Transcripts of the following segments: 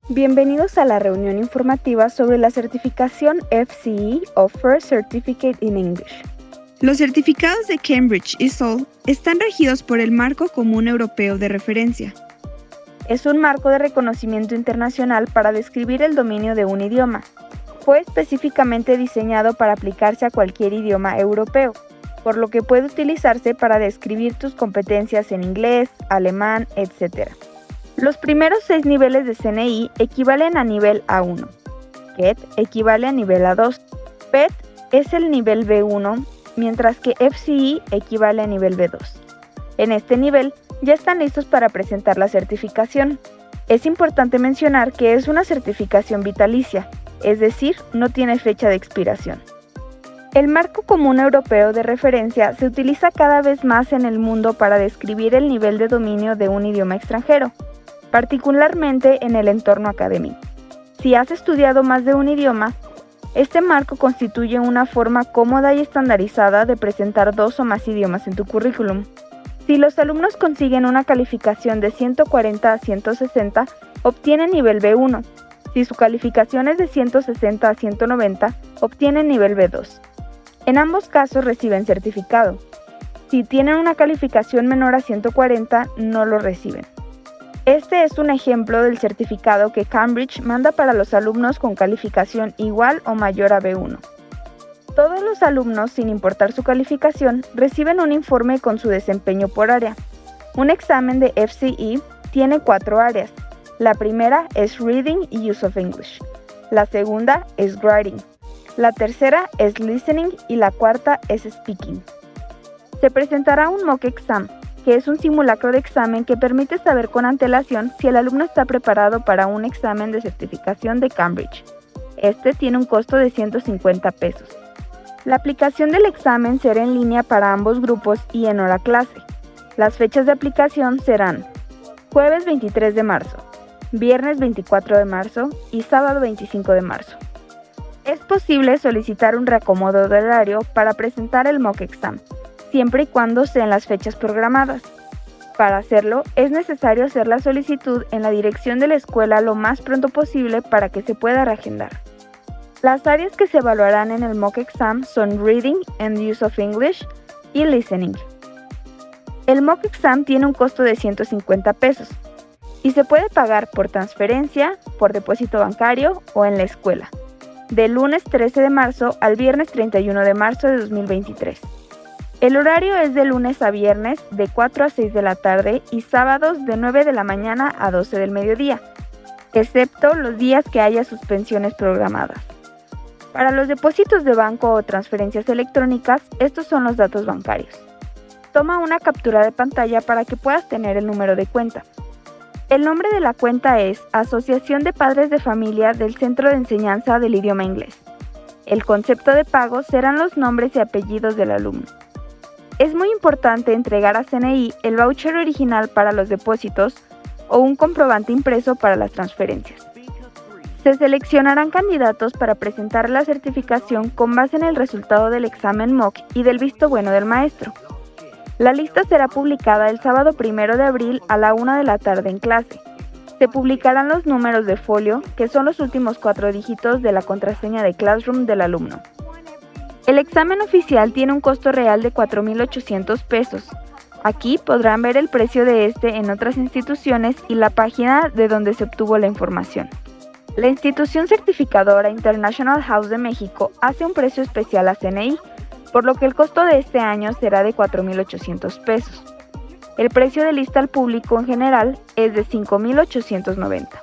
Bienvenidos a la reunión informativa sobre la certificación FCE o First Certificate in English. Los certificados de Cambridge y SOL están regidos por el Marco Común Europeo de Referencia. Es un marco de reconocimiento internacional para describir el dominio de un idioma. Fue específicamente diseñado para aplicarse a cualquier idioma europeo, por lo que puede utilizarse para describir tus competencias en inglés, alemán, etc. Los primeros 6 niveles de CNI equivalen a nivel A1. CET equivale a nivel A2. PET es el nivel B1, mientras que FCE equivale a nivel B2. En este nivel ya están listos para presentar la certificación. Es importante mencionar que es una certificación vitalicia, es decir, no tiene fecha de expiración. El Marco Común Europeo de Referencia se utiliza cada vez más en el mundo para describir el nivel de dominio de un idioma extranjero, particularmente en el entorno académico. Si has estudiado más de un idioma, este marco constituye una forma cómoda y estandarizada de presentar 2 o más idiomas en tu currículum. Si los alumnos consiguen una calificación de 140 a 160, obtienen nivel B1. Si su calificación es de 160 a 190, obtienen nivel B2. En ambos casos reciben certificado. Si tienen una calificación menor a 140, no lo reciben. Este es un ejemplo del certificado que Cambridge manda para los alumnos con calificación igual o mayor a B1. Todos los alumnos, sin importar su calificación, reciben un informe con su desempeño por área. Un examen de FCE tiene 4 áreas. La primera es Reading y Use of English. La segunda es Writing. La tercera es Listening y la cuarta es Speaking. Se presentará un mock exam, que es un simulacro de examen que permite saber con antelación si el alumno está preparado para un examen de certificación de Cambridge. Este tiene un costo de 150 pesos. La aplicación del examen será en línea para ambos grupos y en hora clase. Las fechas de aplicación serán jueves 23 de marzo, viernes 24 de marzo y sábado 25 de marzo. Es posible solicitar un reacomodo de horario para presentar el mock exam, siempre y cuando sean las fechas programadas. Para hacerlo, es necesario hacer la solicitud en la dirección de la escuela lo más pronto posible para que se pueda reagendar. Las áreas que se evaluarán en el mock exam son Reading and Use of English y Listening. El mock exam tiene un costo de 150 pesos y se puede pagar por transferencia, por depósito bancario o en la escuela, del lunes 13 de marzo al viernes 31 de marzo de 2023. El horario es de lunes a viernes de 4 a 6 de la tarde y sábados de 9 de la mañana a 12 del mediodía, excepto los días que haya suspensiones programadas. Para los depósitos de banco o transferencias electrónicas, estos son los datos bancarios. Toma una captura de pantalla para que puedas tener el número de cuenta. El nombre de la cuenta es Asociación de Padres de Familia del Centro de Enseñanza del Idioma Inglés. El concepto de pago serán los nombres y apellidos del alumno. Es muy importante entregar a CNI el voucher original para los depósitos o un comprobante impreso para las transferencias. Se seleccionarán candidatos para presentar la certificación con base en el resultado del examen mock y del visto bueno del maestro. La lista será publicada el sábado 1 de abril a la 1 de la tarde en clase. Se publicarán los números de folio, que son los últimos 4 dígitos de la contraseña de Classroom del alumno. El examen oficial tiene un costo real de 4,800 pesos. Aquí podrán ver el precio de este en otras instituciones y la página de donde se obtuvo la información. La institución certificadora International House de México hace un precio especial a CNI, por lo que el costo de este año será de 4,800 pesos. El precio de lista al público en general es de 5,890.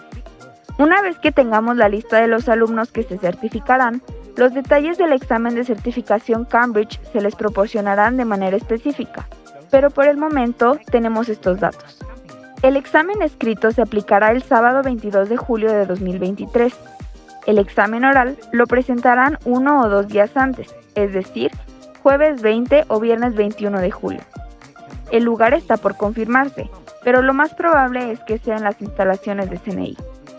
Una vez que tengamos la lista de los alumnos que se certificarán, los detalles del examen de certificación Cambridge se les proporcionarán de manera específica, pero por el momento tenemos estos datos. El examen escrito se aplicará el sábado 22 de julio de 2023. El examen oral lo presentarán 1 o 2 días antes, es decir, jueves 20 o viernes 21 de julio. El lugar está por confirmarse, pero lo más probable es que sean las instalaciones de CNI.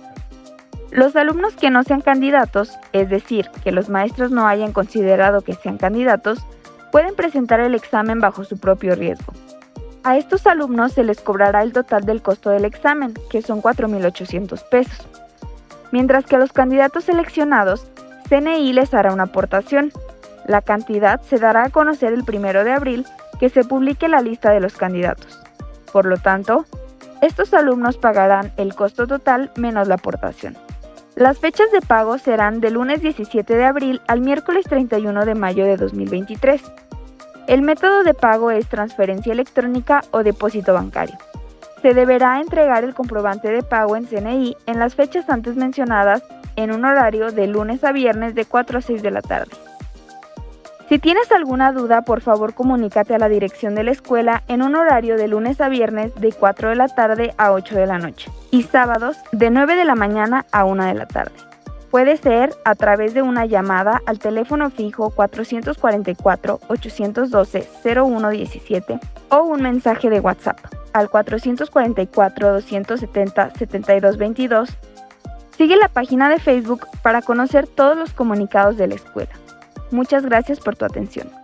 Los alumnos que no sean candidatos, es decir, que los maestros no hayan considerado que sean candidatos, pueden presentar el examen bajo su propio riesgo. A estos alumnos se les cobrará el total del costo del examen, que son 4,800 pesos. Mientras que a los candidatos seleccionados, CNI les hará una aportación. La cantidad se dará a conocer el 1 de abril, que se publique la lista de los candidatos. Por lo tanto, estos alumnos pagarán el costo total menos la aportación. Las fechas de pago serán del lunes 17 de abril al miércoles 31 de mayo de 2023. El método de pago es transferencia electrónica o depósito bancario. Se deberá entregar el comprobante de pago en CNI en las fechas antes mencionadas en un horario de lunes a viernes de 4 a 6 de la tarde. Si tienes alguna duda, por favor comunícate a la dirección de la escuela en un horario de lunes a viernes de 4 de la tarde a 8 de la noche y sábados de 9 de la mañana a 1 de la tarde. Puede ser a través de una llamada al teléfono fijo 444-812-0117 o un mensaje de WhatsApp al 444-270-7222. Sigue la página de Facebook para conocer todos los comunicados de la escuela. Muchas gracias por tu atención.